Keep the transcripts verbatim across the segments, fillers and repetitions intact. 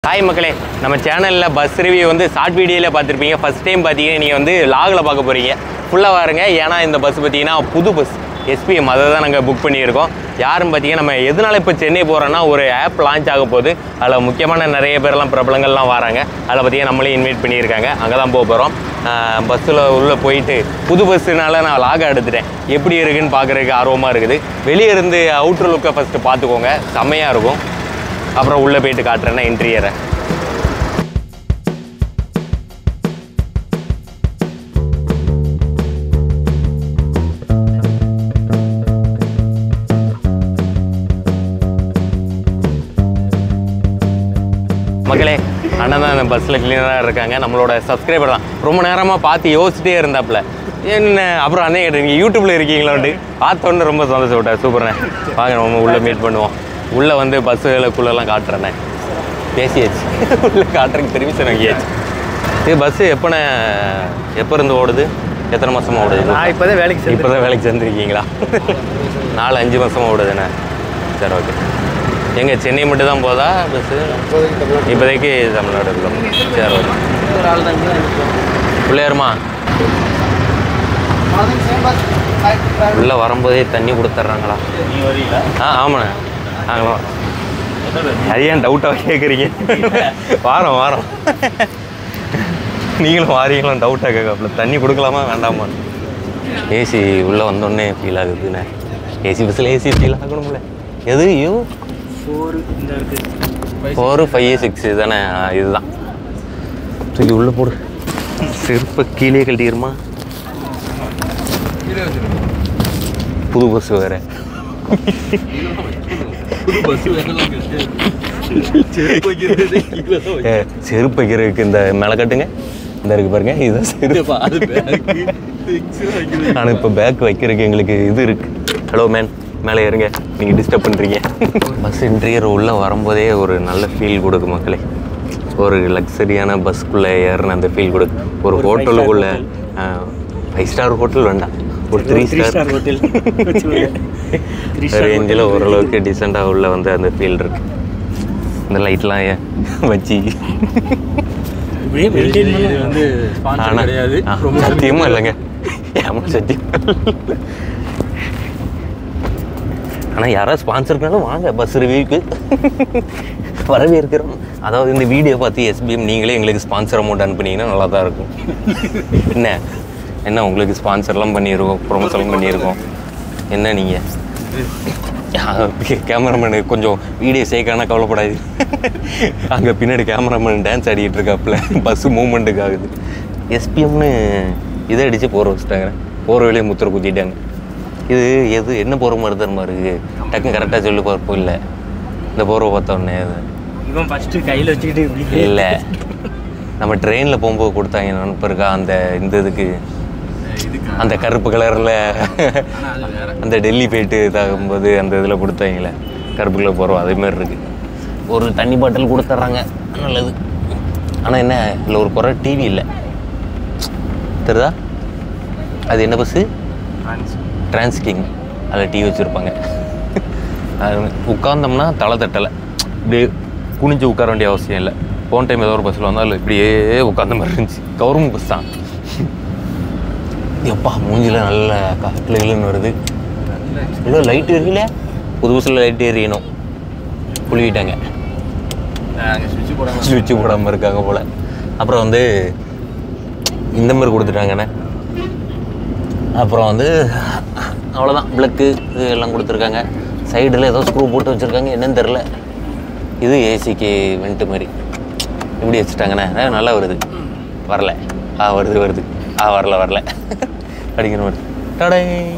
Hi மக்களே, நம்ம சேனலில் பஸ் ரிவ்யூ வந்து ஷார்ட் வீடியோவில் பார்த்துருப்பீங்க. ஃபஸ்ட் டைம் பார்த்தீங்கன்னா நீங்கள் வந்து லாகில் பார்க்க போகிறீங்க. ஃபுல்லாக வாருங்க. ஏன்னா இந்த பஸ் பார்த்தீங்கன்னா புது பஸ் எஸ்பிஎம், அதை தான் நாங்கள் புக் பண்ணியிருக்கோம். யாரும் பார்த்தீங்கன்னா நம்ம எதனால இப்போ சென்னை போகிறோன்னா ஒரு ஆப் லான்ச் ஆக போகுது. அதில் முக்கியமான நிறைய பேர்லாம் பிரபலங்கள்லாம் வராங்க. அதில் பார்த்தீங்கன்னா நம்மளே இன்வைட் பண்ணியிருக்காங்க. அங்கே தான் போக போகிறோம். பஸ்ஸில் உள்ளே போயிட்டு புது பஸ்ஸுனால நான் லாக எடுத்துட்டேன். எப்படி இருக்குதுன்னு பார்க்குறதுக்கு ஆர்வமாக இருக்குது. வெளியே இருந்து அவுட்ரு லுக்கை ஃபஸ்ட்டு பார்த்துக்கோங்க, செம்மையாக இருக்கும். அப்புறம் உள்ளே போயிட்டு காட்டுறேன்னா இன்டீரியரை. மக்களே, அண்ணன் தான் இந்த பஸ்ஸில் கிளீனராக இருக்காங்க. நம்மளோட சப்ஸ்கிரைபர் தான். ரொம்ப நேரமாக பார்த்து யோசிச்சிட்டே இருந்தாப்புல. என்ன அப்புறம் அண்ணே கேட்டு நீங்கள் யூடியூப்பில் இருக்கீங்களான்ட்டு பார்த்தோன்னு ரொம்ப சந்தோஷப்பட்டேன். சூப்பர்ண்ணே, வாங்க நம்ம உள்ளே மீட் பண்ணுவோம். உள்ளே வந்து பஸ்ஸுகளுக்குள்ளெல்லாம் காட்டுறேண்ணே. பேசியாச்சு, உள்ளே காட்டுறதுக்கு பெர்மிஷன் வாங்கியாச்சு. இது பஸ்ஸு எப்போண்ணே எப்போ இருந்து ஓடுது? எத்தனை மாதமாக ஓடுது? நான் இப்போ தான் வேலைக்கு இப்போ தான் வேலைக்கு சேர்ந்துருக்கீங்களா? நாலு அஞ்சு மாதமாக ஓடுதுண்ணே. சரி, ஓகே. எங்கே சென்னை மட்டும் தான் போதா பஸ்ஸு? இப்போதைக்கு தமிழ்நாடு இருக்கும். சரி, ஓகே. பிள்ளையாருமா உள்ளே வரும்போதே தண்ணி கொடுத்துட்றாங்களா? ஆ ஆமாண்ணே. நாங்களும் அது ஏன் டவுட்டாக கேட்குறீங்க? வாரம் வாரம் நீங்களும் வாரீங்களும் டவுட்டாக கேட்கப்பல. தண்ணி கொடுக்கலாமா வேண்டாமா? ஏசி உள்ளே வந்தோடனே ஃபீல் ஆகுதுண்ணே. ஏசி பஸ்ஸில் ஏசி ஃபீல் ஆகணும்ல. எது U four four five six தானே? இதுதான் தூக்கி உள்ளே போடு. செருப்பை கீழே கழட்டிடுமா? புது பஸ் வேறு. செருப்பு வைக்கிறதுக்கு இந்த மேலே கட்டுங்க. இந்த இருக்கு பாருங்க, இதுதான் செருப்பு. ஆனால் இப்போ பேக் வைக்கிறதுக்கு எங்களுக்கு இது இருக்கு. ஹலோ மேன், மேலே ஏறுங்க, நீங்கள் டிஸ்டர்ப் பண்ணுறீங்க. பஸ் இன்டீரியர் உள்ளே வரும்போதே ஒரு நல்ல ஃபீல் கொடுக்கும் மக்களே. ஒரு லக்ஸரியான பஸ்க்குள்ளே ஏறின அந்த ஃபீல் கொடுக்கும். ஒரு ஹோட்டலுக்குள்ளே ஃபைவ் ஸ்டார் ஹோட்டல் வேண்டாம், ஒரு த்ரீ ஸ்டார் ஹோட்டல் ரேஞ்சில் ஓரளவுக்கு டீசெண்டாக உள்ள வந்து அந்த ஃபீல் இருக்கு. இந்த லைட்லாம் வச்சு சத்தியமாக இல்லைங்க, ஏமா சத்தியம். ஆனால் யாராவது ஸ்பான்சர்னாலும் வாங்க பஸ் ரிவ்யூக்கு, வரவேற்கிறோம். அதாவது இந்த வீடியோ பார்த்து எஸ்பிஎம் நீங்களே எங்களுக்கு ஸ்பான்சர் அமௌண்ட் அனுப்புனீங்கன்னா நல்லா தான் இருக்கும். என்ன என்ன உங்களுக்கு ஸ்பான்சர்லாம் பண்ணியிருக்கோம், ப்ரொமோஷன்லாம் பண்ணியிருக்கோம். என்ன நீங்கள் கேமராமேனு கொஞ்சம் வீடியோ சேர்க்கானா கவலைப்படாது. அங்கே பின்னாடி கேமராமேன் டான்ஸ் ஆடிக்கிட்டு இருக்காப்புல, பஸ்ஸு மூவ்மெண்ட்டுக்கு ஆகுது. எஸ்பிஎம்னு இதை அடித்து போகிற வச்சுட்டாங்க. போகிற வேலையை முத்திர குத்திட்டாங்க. இது எது என்ன போகிற மாதிரி தரமா இருக்குது? டக்குன்னு கரெக்டாக சொல்லி பார்ப்போம். இல்லை இந்த போகிற பார்த்தோன்னே இவன் ஃபஸ்ட்டு கையில் வச்சுக்கிட்டு இல்லை, நம்ம ட்ரெயினில் போகும்போது கொடுத்தாங்க நண்பருக்கா அந்த இந்த இதுக்கு, அந்த கருப்பு கலரில் அந்த டெல்லி போயிட்டு இதாகும்போது அந்த இதில் கொடுத்தாங்களே கருப்பு கலர் போகிறோம், அதேமாதிரி இருக்குது. ஒரு தண்ணி பாட்டில் கொடுத்துட்றாங்க, நல்லது. ஆனால் என்ன இல்லை ஒரு குறை, டிவி இல்லை. தெரியுதா? அது என்ன பஸ்ஸு? டிரான்ஸ்கிங். அதில் டிவி வச்சுருப்பாங்க. உட்காந்தோம்னா தலை தட்டலை, இப்படியே குனிஞ்சு உட்கார வேண்டிய அவசியம் இல்லை. போன டைம் ஏதோ ஒரு பஸ்ஸில் வந்தாலும் இப்படியே உட்காந்த மாதிரி இருந்துச்சு. கவர்மெண்ட் பஸ் தான். எப்பா மூஞ்சில் நல்ல காற்றுலன்னு வருது. இல்லை லைட் எரியல, புது பஸ்ஸில் லைட் எரியணும். புளிவிட்டாங்க, சுவிட்சு போடாமல் இருக்காங்க போல். அப்புறம் வந்து இந்த மாதிரி கொடுத்துட்டாங்கண்ணே. அப்புறம் வந்து அவ்வளோதான், ப்ளக்கு இது எல்லாம் கொடுத்துருக்காங்க. சைடில் ஏதோ ஸ்க்ரூ போட்டு வச்சுருக்காங்க, என்னன்னு தெரில. இது ஏசிக்கு வெண்ட்டு மாதிரி இப்படி வச்சுட்டாங்கண்ணே. நல்லா வருது. வரல, ஆ வருது வருது, ஆ வரல வரல அடிக்கிற மாதிரி. டடை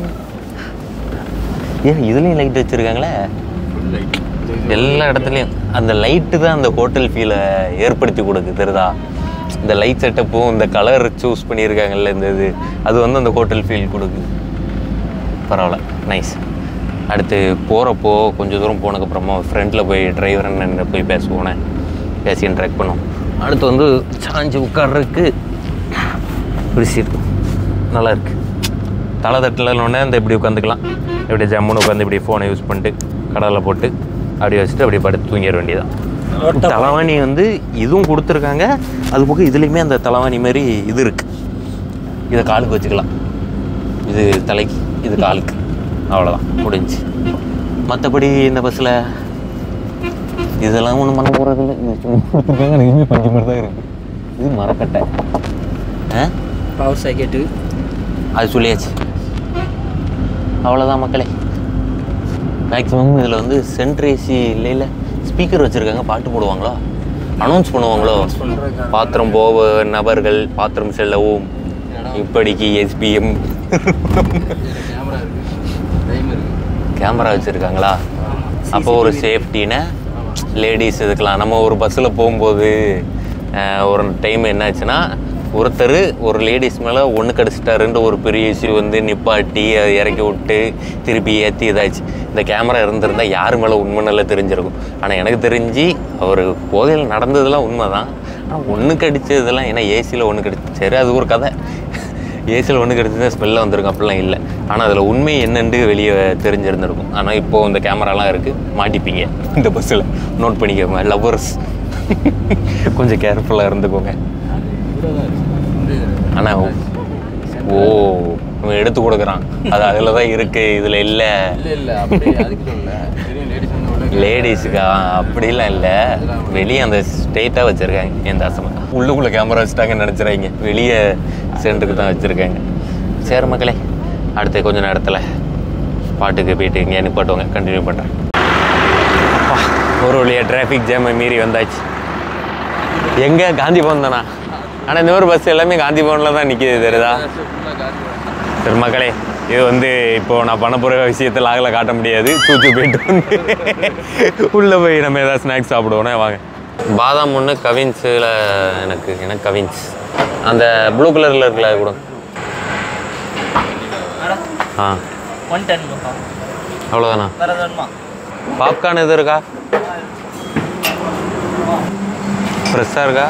ஏன் இதுலேயும் லைட் வச்சுருக்காங்களே எல்லா இடத்துலையும். அந்த லைட்டு தான் அந்த ஹோட்டல் ஃபீலை ஏற்படுத்தி கொடுக்கு, தெரியுதா? இந்த லைட் செட்டப்பும் இந்த கலர் சூஸ் பண்ணியிருக்காங்கல்ல, இந்த இது அது வந்து அந்த ஹோட்டல் ஃபீல் கொடுக்கு. பரவாயில்ல, நைஸ். அடுத்து போகிறப்போ கொஞ்சம் தூரம் போனதுக்கப்புறமா ஃப்ரெண்டில் போய் டிரைவர் என்ன போய் பேசுவோன்னே, பேசி இன்ட்ராக்ட் பண்ணோம். அடுத்து வந்து சாஞ்சி உட்கார்றதுக்கு ஒரு சீட் நல்லா இருக்குது. தலை தட்டலன்னொடனே இந்த இப்படி உட்காந்துக்கலாம். இப்படி ஜம்முன்னு உட்காந்து இப்படி ஃபோனை யூஸ் பண்ணிட்டு கடலில் போட்டு அப்படியே வச்சுட்டு அப்படியே படுத்து தூங்கிட வேண்டியதான். தலைவாணி வந்து இதுவும் கொடுத்துருக்காங்க. அது போக இதுலேயுமே அந்த தலைவாணி மாதிரி இது இருக்குது. இதை காலுக்கு வச்சுக்கலாம். இது தலைக்கு, இது காலுக்கு. அவ்வளோதான், முடிஞ்சு. மற்றபடி இந்த பஸ்ஸில் இதெல்லாம் ஒன்றும் பண்ண போகிறது இல்லை. எனக்குமே பஞ்சு மாதிரி தான் இருக்குது. இது மரக்கட்டை. ஆ பவர் சாக்கெட்டு அது சொல்லியாச்சு. அவ்வளோதான் மக்களே. மேக்ஸிமம் இதில் வந்து சென்ட்ரு ஏசி இல்லை இல்லை ஸ்பீக்கர் வச்சுருக்காங்க. பாட்டு போடுவாங்களோ, அனௌன்ஸ் பண்ணுவாங்களோ, பாத்திரம் போக நபர்கள் பாத்திரம் செல்லவும் இப்படிக்கு எஸ்பிஎம் கேமரா வச்சுருக்காங்களா. அப்போ ஒரு சேஃப்டின்னு லேடிஸ் இதுக்கெலாம். நம்ம ஒரு பஸ்ஸில் போகும்போது ஒரு டைம் என்னாச்சுன்னா, ஒருத்தர் ஒரு லேடிஸ் மேலே ஒன்று கடிச்சிட்டாருன்ற ஒரு பெரிய இஷ்யூ வந்து நிப்பாட்டி அதை இறக்கி விட்டு திருப்பி ஏற்றி இதாச்சு. இந்த கேமரா இருந்திருந்தால் யார் மேலே உண்மை நல்லா தெரிஞ்சிருக்கும். ஆனால் எனக்கு தெரிஞ்சு அவர் போதையில் நடந்ததெல்லாம் உண்மை தான். ஆனால் ஒன்று கடிச்சதெல்லாம் ஏன்னா ஏசியில் ஒன்று கடிச்சு சரி அது ஒரு கதை. ஏசியில் ஒன்று கடிச்சதான் ஸ்மெல்ல வந்திருக்கும், அப்படிலாம் இல்லை. ஆனால் அதில் உண்மை என்னென்று வெளியே தெரிஞ்சிருந்துருக்கும். ஆனால் இப்போது இந்த கேமராலாம் இருக்குது, மாட்டிப்பீங்க இந்த பஸ்ஸில். நோட் பண்ணிக்கோங்க லவ்வர்ஸ், கொஞ்சம் கேர்ஃபுல்லாக இருந்துக்கோங்க. ஆனால் ஓ அவன் எடுத்து கொடுக்குறான், அது அதில் தான் இருக்குது, இதில் இல்லை. லேடிஸுக்கா அப்படிலாம் இல்லை, வெளியே அந்த ஸ்ட்ரெயிட்டாக வச்சுருக்காங்க. எந்த அசமா உள்ளுக்குள்ளே கேமரா வச்சுட்டாங்கன்னு நினச்சிடாங்க, வெளியே சென்டருக்கு தான் வச்சுருக்காங்க. சரி மக்களே, அடுத்த கொஞ்சம் நேரத்தில் ஸ்பாட்டுக்கு போயிட்டு இங்கே நிப்பாட்டுவாங்க. கண்டினியூ பண்ணுறேன். ஒரு வழியாக டிராஃபிக் ஜாமை மீறி வந்தாச்சு. எங்கே காந்தி பவன் தானா? ஆனால் இந்த ஒரு பஸ் எல்லாமே காந்தி பவனில் தான் நிற்கிது, தெரியுதா? சரி மக்களே, இது வந்து இப்போது நான் பண்ண போகிற விஷயத்தை லாகில் காட்ட முடியாது. சூச்சு போயிட்டு வந்து உள்ளே போய் நம்ம ஏதாவது ஸ்நாக்ஸ் சாப்பிடுவோன்னே வாங்க. பாதாம் ஒன்று கவின்ஸில் எனக்கு எனக்கு கவின்ஸ் அந்த ப்ளூ கலரில் இருக்குல்ல அது கூட. ஆ ஒன் டென் அவ்வளோதானா? பாப்கார்ன் எது இருக்கா? ஃப்ரெஷ்ஷாக இருக்கா?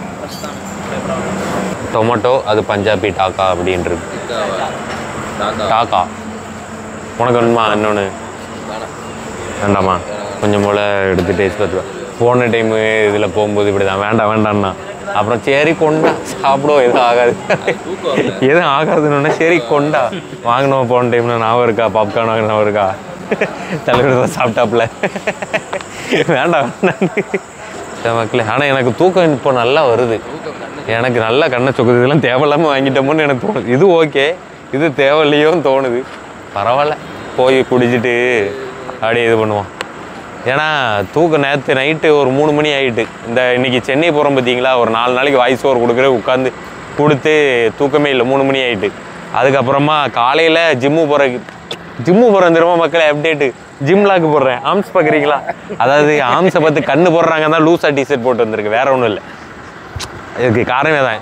டொமேட்டோ அது பஞ்சாபி டாக்கா அப்படின்றது. டாக்கா உனக்கு வேணுமா? இன்னொன்று வேண்டாமா? கொஞ்சம் போல் எடுத்து டேஸ்ட் பார்த்துக்கோ. போன டைமு இதில் போகும்போது இப்படி தான் வேண்டாம் வேண்டாம்னா அப்புறம் சரி கொண்டா சாப்பிடுவோம், எதுவும் ஆகாது எதுவும் ஆகாதுன்னு சரி கொண்டா வாங்கினோம். போன டைம்ல ஞாபகம் இருக்கா? பாப்கார்ன் வாங்கின ஞாபகம் இருக்கா? தலைவர் தான் சாப்பிட்டாப்புல வேண்டாம் வேண்டாம் மக்களே. ஆனால் எனக்கு தூக்கம் இப்போ நல்லா வருது. எனக்கு நல்லா கண்ணை சொக்குது. இதெல்லாம் தேவையில்லாமல் வாங்கிட்டோமோன்னு எனக்கு தோணுது. இது ஓகே, இது தேவையில்லையோன்னு தோணுது. பரவாயில்ல, போய் குடிச்சிட்டு அப்படியே இது பண்ணுவோம். ஏன்னா தூக்கம் நேற்று நைட்டு ஒரு மூணு மணி ஆகிட்டு. இந்த இன்றைக்கி சென்னை போகிறோம் பார்த்தீங்களா, ஒரு நாலு நாளைக்கு வாய்ஸ் ஓவர் கொடுக்குற உட்காந்து கொடுத்து தூக்கமே இல்லை. மூணு மணி ஆகிட்டு. அதுக்கப்புறமா காலையில் ஜிம்மு போகிற ஜிம்மு போகிறேன் திரும்ப மக்களே. அப்டேட்டு ஜிம் லாக்கு போடுறேன். ஆம்ஸ் பார்க்குறீங்களா? அதாவது ஆம்ஸை பார்த்து கண்ணு போடுறாங்க தான் லூஸாக டிஷர்ட் போட்டு வந்திருக்கு, வேறு ஒன்றும் இல்லை. இதுக்கு காரணமே தான்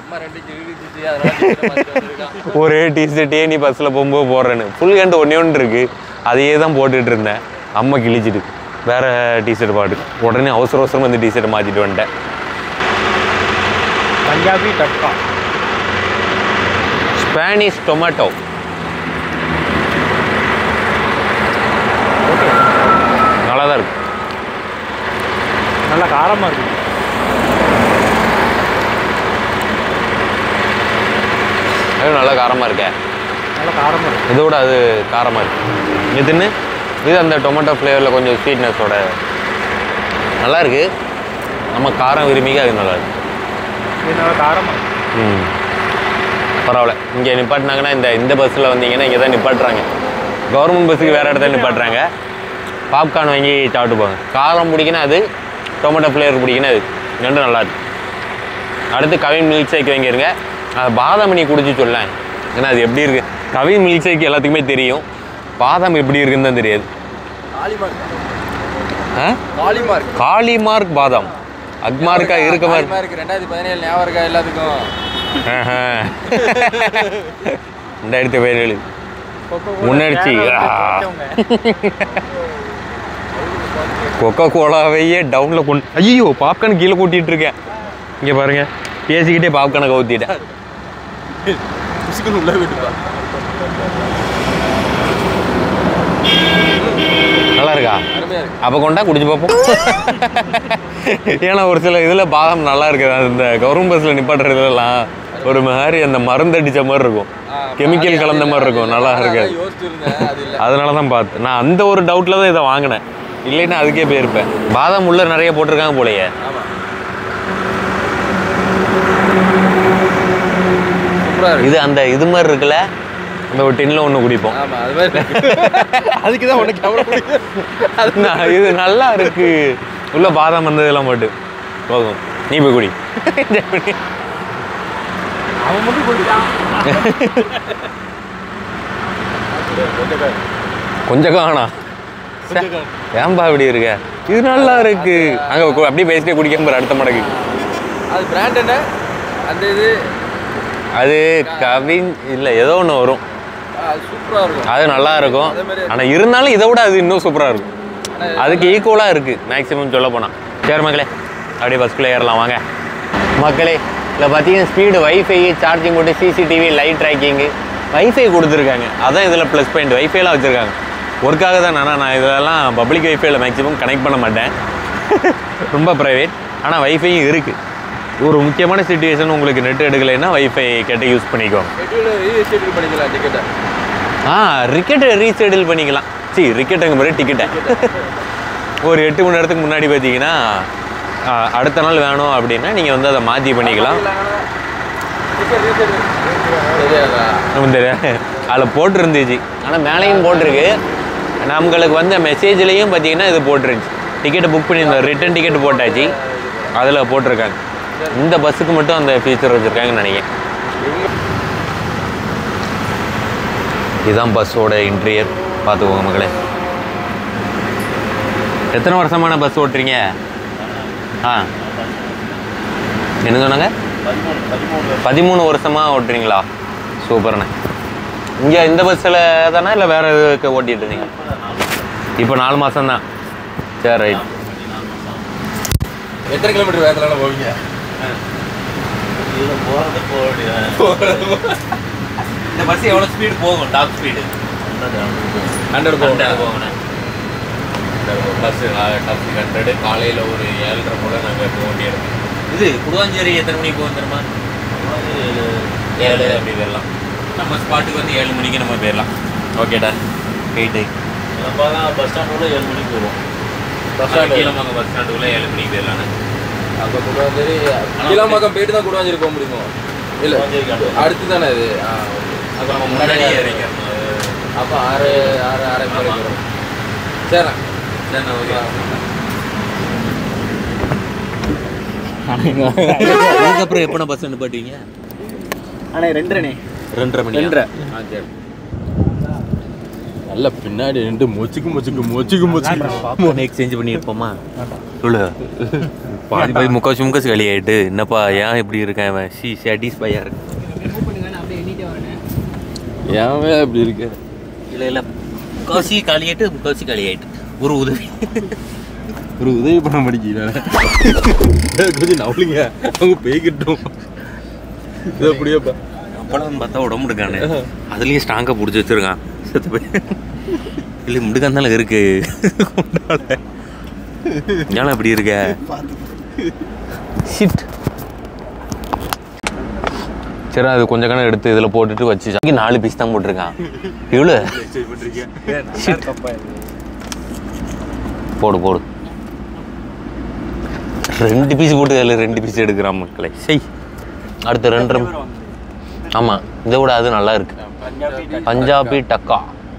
ஒரே டிஷர்ட்டே நீ பஸ்ஸில் போகும்போது போடுறேன்னு. ஃபுல் ஹேண்ட் ஒன்றே ஒன்று இருக்குது, அதையே தான் போட்டுட்டு இருந்தேன். அம்மா கிழிச்சிட்டு வேறு டிஷர்ட் பாட்டு உடனே அவசர அவசரம் வந்து டிஷர்ட் மாற்றிட்டு வந்துட்டேன். Punjabi tadka Spanish tomato. நல்லா தான் இருக்கு, நல்லா காரமாக இருக்குது. அது நல்லா காரமாக இருக்கேன். நல்லா காரமாக இருக்குது. இதோட அது காரமாக இருக்குது. இதுன்னு இது அந்த டொமேட்டோ ஃப்ளேவரில் கொஞ்சம் ஸ்வீட்னஸோட நல்லா இருக்குது. நம்ம காரம் விரும்பிக்க அது நல்லா இருக்குது. இது நல்லா காரமாக. ம் பரவாயில்ல. இங்கே நிப்பாட்டினாங்கன்னா இந்த இந்த பஸ்ஸில் வந்தீங்கன்னா இங்கே தான் நிப்பாட்டுறாங்க. கவர்மெண்ட் பஸ்ஸுக்கு வேறு இடத்துல நிப்பாட்டுறாங்க. பாப்கார்ன் வாங்கி சாப்பிட்டு போங்க. காரம் பிடிக்குன்னா அது, டொமேட்டோ ஃப்ளேவர் பிடிக்குன்னா அது, ரெண்டும் நல்லா இருக்குது. அடுத்து கவின் மில்க் ஷேக் வாங்கிடுங்க. அது பாதாம் நீ குடிச்சு சொல்லேன், ஏன்னா அது எப்படி இருக்குது. கவின் மில்க் ஷேக் எல்லாத்துக்குமே தெரியும், பாதாம் எப்படி இருக்குன்னு தான் தெரியாது. காளிமார்க் பாதாம் அக்மார்க்கா இருக்க மாதிரி ரெண்டாயிரத்தி பதினேழு ஞாபகம் இருக்கா எல்லாத்துக்கும்? ரெண்டாயிரத்தி பதினேழு முன்னடிச்சு கொக்கோ கோலாவையே டவுனில் கொண்டு ஐயோ பாப்கார்ன் கீழே கூட்டிகிட்டு இருக்கேன். இங்கே பாருங்க, பேசிக்கிட்டே பாப்கார்னை கவுத்திட்டேன். நல்லா இருக்கா? அப்போ கொண்டா குடிச்சு பார்ப்போம். ஏன்னா ஒரு சில இதில் பாதாம் நல்லா இருக்குது. அந்த கவர்மெண்ட் பஸ்ஸில் நிப்பாட்டுறதுலாம் ஒரு மாதிரி அந்த மருந்து அடித்த மாதிரி இருக்கும், கெமிக்கல் கலந்த மாதிரி இருக்கும், நல்லா இருக்காது. அதனால தான் பார்த்தேன் நான். அந்த ஒரு டவுட்டில் தான் இதை வாங்கினேன், இல்லைன்னா அதுக்கே போயிருப்பேன். பாதாம் உள்ள நிறைய போட்டிருக்காங்க போலையே. இது அந்த இது மாதிரி இருக்குல்ல, அந்த ஒரு டின்ல ஒன்று குடிப்போம். அதுக்கு தான் உனக்கு இது நல்லா இருக்கு. உள்ள பாதாம் வந்ததெல்லாம் போட்டு போகும். நீ போய் குடி. அவன் மட்டும் குடிச்சான். கொஞ்சம் காணா ஏன்பா இப்படி இருக்க? இது நல்லா இருக்கு. அங்கே அப்படியே பேசிட்டே குடிக்காம அடுத்த மடக்கு. அது பிராண்ட் என்ன? அந்த இது அது கவின் இல்லை ஏதோ ஒன்று வரும், சூப்பராக இருக்கும். அது நல்லா இருக்கும். ஆனால் இருந்தாலும் இதை விட அது இன்னும் சூப்பராக இருக்கும். அதுக்கு ஈக்குவலாக இருக்குது மேக்ஸிமம் சொல்ல போனால். சரி மக்களே, அப்படியே பஸ்க்குள்ளே ஏறலாம் வாங்க. மக்களே இதில் பார்த்தீங்கன்னா ஸ்பீடு, வைஃபை, சார்ஜிங் போட்டு, சிசிடிவி, லைட் ட்ராக்கிங்கு, வைஃபை கொடுத்துருக்காங்க. அதான் இதில் ப்ளஸ் பாயிண்ட். வைஃபைலாம் வச்சுருக்காங்க. ஒர்க்காக தான். ஆனால் நான் இதெல்லாம் பப்ளிக் வைஃபைல மேக்ஸிமம் கனெக்ட் பண்ண மாட்டேன், ரொம்ப ப்ரைவேட். ஆனால் வைஃபையும் இருக்குது. ஒரு முக்கியமான சிச்சுவேஷன் உங்களுக்கு நெட் எடுக்கலைன்னா வைஃபை கேட்டு யூஸ் பண்ணிக்கோங்க. பண்ணிக்கலாம் டிக்கெட்டை. ஆ டிக்கெட்டை ரீஷெடியூல் பண்ணிக்கலாம். சி டிக்கெட்டுங்க பிறகு டிக்கெட்டை ஒரு எட்டு மணி நேரத்துக்கு முன்னாடி பார்த்தீங்கன்னா அடுத்த நாள் வேணும் அப்படின்னா நீங்கள் வந்து அதை மாற்றி பண்ணிக்கலாம். அதில் போட்டிருந்துச்சு, ஆனால் மேலேயும் போட்டிருக்கு. நம்மளுக்கு வந்த மெசேஜ்லேயும் பார்த்தீங்கன்னா இது போட்டிருந்துச்சு. டிக்கெட்டை புக் பண்ணியிருந்தோம், ரிட்டன் டிக்கெட் போட்டாச்சு, அதில் போட்டிருக்காங்க. இந்த பஸ்ஸுக்கு மட்டும் அந்த ஃபீச்சர் வச்சுருக்காங்கன்னு நினைக்கிறேன். இதுதான் பஸ்ஸோட இன்டீரியர், பார்த்துக்கோங்க மக்களே. எத்தனை வருஷமான பஸ் ஓட்டுறீங்க? ஆ என்ன சொன்னாங்க? பதிமூணு வருஷமாக ஓட்டுறீங்களா? சூப்பர்ண்ணே. இங்கே இந்த பஸ்ஸில் தானே இல்லை வேறு எதுக்கு ஓட்டிகிட்டு இருந்தீங்க? இப்போ நாலு மாதம் தான். சரி ரைட். எத்தனை கிலோமீட்டர் வேகத்தில் போவீங்க? இந்த பஸ் எவ்வளோ ஸ்பீடு போகும்? டாப் ஸ்பீடு ஹண்ட்ரட் போகும் போகணும். Bus top speed hundred. காலையில் ஒரு ஏழரை போல் நாங்கள் போக வேண்டியிருக்கோம். இது குடுவாஞ்சேரி எத்தனை மணிக்கு போகும் தெரியுமா? ஏழு அப்படி போயிடலாம். நம்ம ஸ்பாட்டுக்கு வந்து ஏழு மணிக்கு நம்ம போயிடலாம். ஓகேடா போயிட்டு பஸ் ஸ்டாண்டுக்குள்ளே ஏழு மணிக்கு போவோம். பஸ் ஸ்டாண்ட் கீழமாக்கம் பஸ் ஸ்டாண்டுக்குள்ளே ஏழு மணிக்கு போயிடலான்னு. அப்போ குடுவாஞ்சேரி கீழமாக்கம் போயிட்டு தான் குடுவாஞ்சேரி போக முடியுமோ? இல்லை அடுத்து தானே இது. அப்போ நம்ம முன்னாடியே இறங்கிடும். அப்போ ஆறு ஆறு ஆறு மணி வரும். சரிண்ணா சரிண்ணா ஓகே. அதுக்கப்புறம் எப்போ பஸ் நிப்பாட்டுவீங்க? ஆனால் ரெண்டரை ரெண்டரை மணி ரெண்டரை. ஆ சரி. நல்ல பின்னாடி ரெண்டு மொச்சுக்கு மொச்சுக்கு மொச்சுக்கு மொச்சுக்கு எக்ஸ்சேஞ்ச் பண்ணியிருப்போமா? சொல்லு. பாதி பாதி முக்காசி முக்காசி களி ஆகிட்டு என்னப்பா ஏன் இப்படி இருக்கேன் அவன்? சி சாட்டிஸ் பையா இருக்கு. ஏன் அப்படி இருக்கு? இல்லை இல்லை முக்காசி களி ஆகிட்டு முக்காசி களி ஆகிட்டு ஒரு உதவி ஒரு உதவி பண்ண மாட்டேங்கிறேன். கொஞ்சம் நவலிங்க அவங்க பேய்கிட்டோம். இது அப்படியேப்பா அப்பெல்லாம் பார்த்தா உடம்பு முடுக்கானே, அதுலேயும் ஸ்ட்ராங்காக பிடிச்சி வச்சுருக்கான். செத்து போய் இல்லை முடுக்காந்தாலும் இருக்கு. ஏன்னா இப்படி இருக்க ஷிட். சரி அது கொஞ்சம் கணக்கு எடுத்து இதில் போட்டுட்டு வச்சு நாலு பீஸ் தான் போட்டிருக்கான். இவ்வளோ போடு போடு. ரெண்டு பீஸ் போட்டு அதில் ரெண்டு பீஸ் எடுக்கிறான் மக்களை. செய் அடுத்த ரெண்டு. ஆமாம் இதை விட அது நல்லா இருக்கு. பஞ்சாபி டக்கா.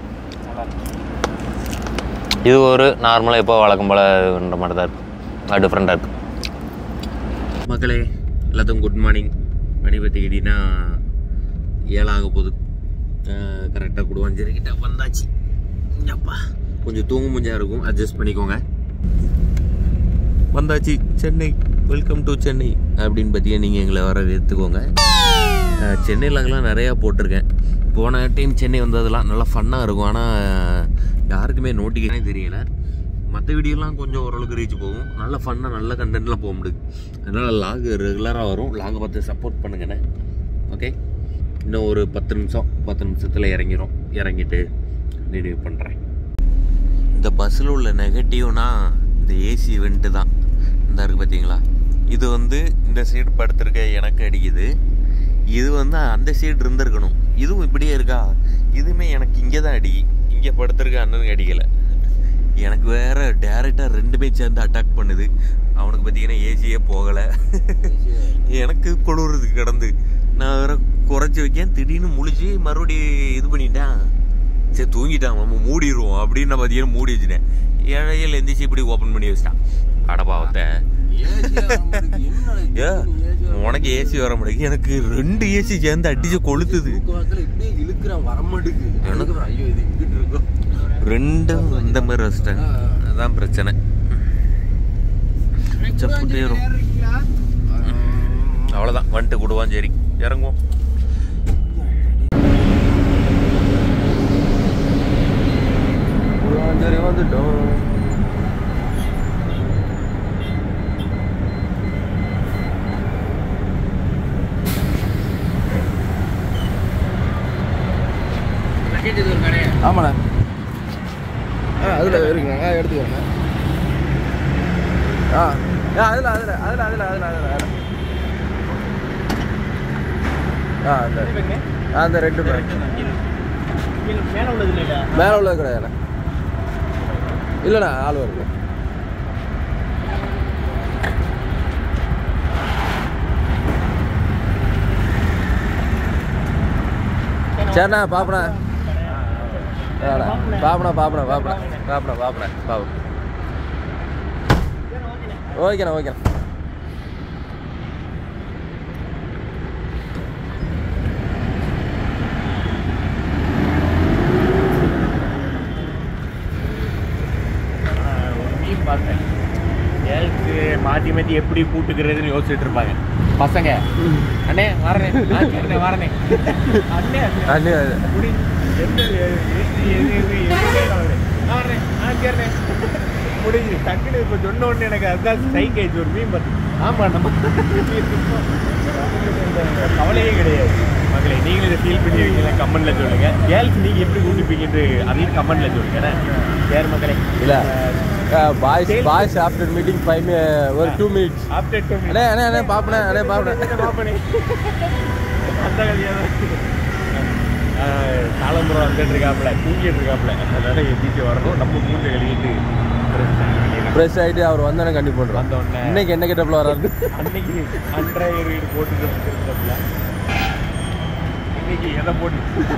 இது ஒரு நார்மலாக இப்போ வழக்கம் போலன்ற மாதிரி தான் இருக்கும். அது டிஃப்ரெண்ட்டாக இருக்குது. மக்களே எல்லாத்துக்கும் குட் மார்னிங். மணி பார்த்துக்கிட்டிங்கன்னா ஏழாக போகுது. கரெக்டாக குடுவாஞ்சேரிக்கிட்ட வந்தாச்சு. அப்பா கொஞ்சம் தூங்க முடிஞ்சா இருக்கும், அட்ஜஸ்ட் பண்ணிக்கோங்க. வந்தாச்சு சென்னை. வெல்கம் டு சென்னை அப்படின்னு பார்த்தீங்கன்னா நீங்கள் எங்களை வர எடுத்துக்கோங்க. சென்னையில் அங்கெல்லாம் நிறையா போட்டிருக்கேன். போன டைம் சென்னை வந்ததெல்லாம் நல்லா ஃபன்னாக இருக்கும். ஆனால் யாருக்குமே நோட்டிஃபிகேஷனே தெரியலை. மற்ற வீடியோலாம் கொஞ்சம் ஓரளவுக்கு ரீச் போகும். நல்ல ஃபன்னாக நல்ல கண்டென்ட்லாம் போக முடியுது. அதனால் லாக் ரெகுலராக வரும். லாகை பார்த்து சப்போர்ட் பண்ணுங்கண்ணே. ஓகே இன்னும் ஒரு பத்து நிமிஷம் பத்து நிமிஷத்தில் இறங்கிடும். இறங்கிட்டு ரினியூ பண்ணுறேன். இந்த பஸ்ஸில் உள்ள நெகட்டிவ்னா இந்த ஏசி வெண்ட்டு தான். இந்த இருக்குது பார்த்தீங்களா, இது வந்து இந்த சைடு படுத்திருக்க எனக்கு அடிக்குது, இது வந்து அந்த சைடு இருந்திருக்கணும், இதுவும் இப்படியே இருக்கா, இதுவுமே எனக்கு இங்கே தான் அடி, இங்கே படுத்திருக்க அண்ணனுக்கு அடிக்கலை. எனக்கு வேற டேரெக்டாக ரெண்டுமே சேர்ந்து அட்டாக் பண்ணுது. அவனுக்கு பார்த்தீங்கன்னா ஏசியே போகலை, எனக்கு குளிர்றது கிடந்து நான் வேற குறைச்சி வைக்கேன், திடீர்னு முழிச்சு மறுபடியும் இது பண்ணிட்டேன், சரி தூங்கிட்டான் நம்ம மூடிடுவோம் அப்படின்னு நான் பார்த்தீங்கன்னா மூடி வச்சுட்டேன். ஏழையில் எந்திரிச்சு இப்படி ஓப்பன் பண்ணி வச்சிட்டான். அடப்பாவத்தை ஏ உனக்கு ஏசி வர முடியாது, எனக்கு ரெண்டு ஏசி சேர்ந்து அடிச்சு கொளுத்துது. ரெண்டும் இந்த மாதிரி வச்சிட்டேன், அதான் பிரச்சனை. அவ்வளோதான் வந்துட்டு கூடுவான். சரி இறங்குவோம். சரி வந்துட்டோம். ஆமாண்ணா, ஆ அதில் இருக்குங்க, ஆ எடுத்துக்கோங்க. ஆ அதில் அதில் அதில் அதில் அதில் அதில் ஆ அந்த அந்த ரெண்டு பேர் மேலே உள்ளது இல்லை, மேலே உள்ளது கிடையாதுண்ணா. இல்லைண்ணா ஆள் வருது. சரிண்ணா பாப்பண்ணா பாப்பண்ணா பாப்பண்ணா பாப்பண்ணா பாப்பண்ணா பாப்பண்ணா பாப்பா. ஓகேண்ணா ஓகேண்ணா. பார்த்தேன் ஏழுக்கு மாற்றி மாற்றி எப்படி கூட்டுக்கிறதுன்னு யோசிச்சுட்டு இருப்பாங்க பசங்க. அண்ணே வரனே அண்ணே வரனே அண்ணே அண்ணே முடிஞ்சு டக்குனு இப்போ சொன்ன உடனே எனக்கு அதுதான் ஸ்ட்ரைக் ஆயிடுச்சு ஒரு மீன் பார்த்து. ஆமாம் நம்ம கவலையே கிடையாது மகளே. நீங்களும் இதை ஃபீல் பண்ணிருக்கீங்களா கமெண்ட்ல சொல்லுங்க. கேர்ள்ஸ் நீங்கள் எப்படி கூட்டிப்பீங்கன்னு அதையும் கமெண்ட்ல சொல்லுங்க. யார் மக்களே இல்லை boys boys after meeting five ஒரு டூ மினிட்ஸ் ஆஃப்டர் டூ அண்ணே அண்ணே அண்ணே பாப்பனே அண்ணே பாப்பனே பாப்பனே அந்த கல்யாணம் காலம்புறம் வந்துட்டு இருக்காப்புல தூங்கிட்டு இருக்காப்புல. அதனால எந்திரிச்சு வரணும். நம்ம மூஞ்ச கழுவிட்டு ஃப்ரெஷ் ஆகிட்டு அவர் வந்தோடனே கண்டிப்பாக பண்ணுறோம். வந்த உடனே இன்னைக்கு என்ன கெட்டப்பில் வராது. அன்னைக்கு அன்றாயிரம் வீடு போட்டுட்டு வந்துருந்தாப்புல. இன்னைக்கு எதை போட்டு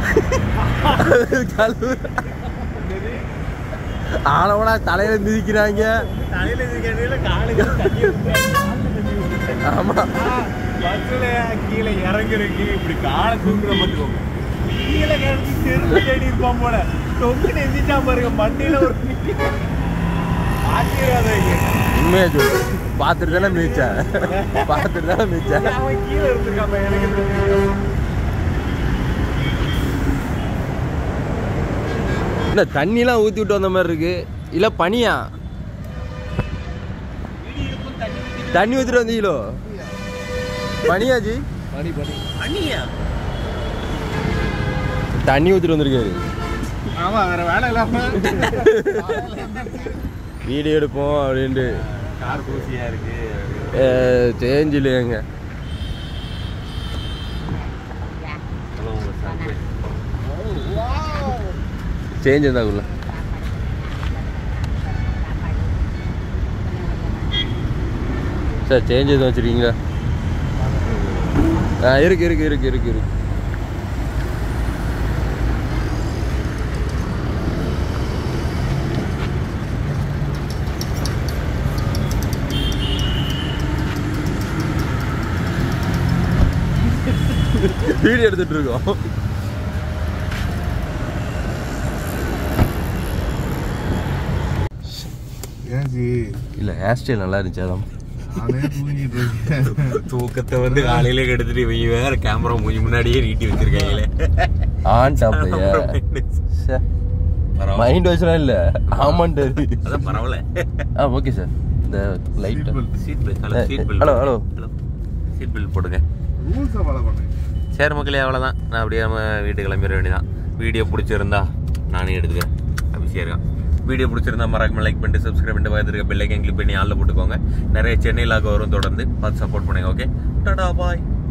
ஆனவனா தலையில மிதிக்கிறாங்க. தலையில மிதிக்கிறதுல காலையில தண்ணி ஆமா பஸ்ல கீழே இறங்குறதுக்கு இப்படி காலை தூக்குற மட்டும் கீழே கிடச்சி செருப்பு தேடி இருப்பான் போல. தொங்குன்னு எந்திரிச்சா பாருங்க மண்ணில ஒரு ஆச்சரியாத உண்மையா சொல்லு. பார்த்துட்டு தானே மிதிச்சா பார்த்துட்டு தானே மிதிச்சா அவன் கீழே இருந்திருக்கான் எனக்கு. என்ன தண்ணிலாம் ஊற்றி விட்டு வந்த மாதிரி இருக்கு, இல்லை பனியா? தண்ணி ஊற்றிட்டு வந்தீங்களோ? பனியா ஜி? பனி பனி பனியா? தண்ணி ஊற்றிட்டு வந்திருக்காரு. ஆமாம் வேற வேலை இல்லாம வீடியோ எடுப்போம் அப்படின்ட்டு. கார் பூசியா இருக்கு சேஞ்ச் இல்லையாங்க. சேஞ்ச் இருந்தாக்குள்ள சார் சேஞ்ச் எதுவும் வச்சுருக்கீங்களா? ஆ இருக்கு இருக்கு இருக்கு இருக்கு இருக்கு. வீடியோ எடுத்துட்டு இருக்கோம். இல்ல ஹேர் ஸ்டைல் நல்லா இருந்துச்சு. அதான் தூக்கத்தை வந்து காலையில கெடுத்துட்டு இவங்க வேற கேமரா மூஞ்சி முன்னாடியே நீட்டி வச்சிருக்காங்களே. ஆன் டாப்லையா மைண்ட் வாஷ்லாம் இல்ல ஆமாண்டு. அதான் பரவாயில்ல. ஆ ஓகே சார். இந்த light seat belt hello seat belt hello hello hello seat belt போடுங்க. சரி மக்களே அவ்வளோதான். நான் அப்படியே நம்ம வீட்டுக்கு கிளம்பிட வேண்டியதான். வீடியோ பிடிச்சிருந்தா நானே எடுத்துக்கிறேன். பிஸியாக இருக்கான். வீடியோ பிடிச்சிருந்தா மறக்காம லைக் பண்ணிட்டு சப்ஸ்கிரைப் பண்ணிட்டு பார்த்துருக்க பெல் ஐக்கன் கிளிக் பண்ணி ஆளில் போட்டுக்கோங்க. நிறைய சென்னை லாக் வரும், தொடர்ந்து பார்த்து சப்போர்ட் பண்ணுங்க. ஓகே, டாடா பாய்.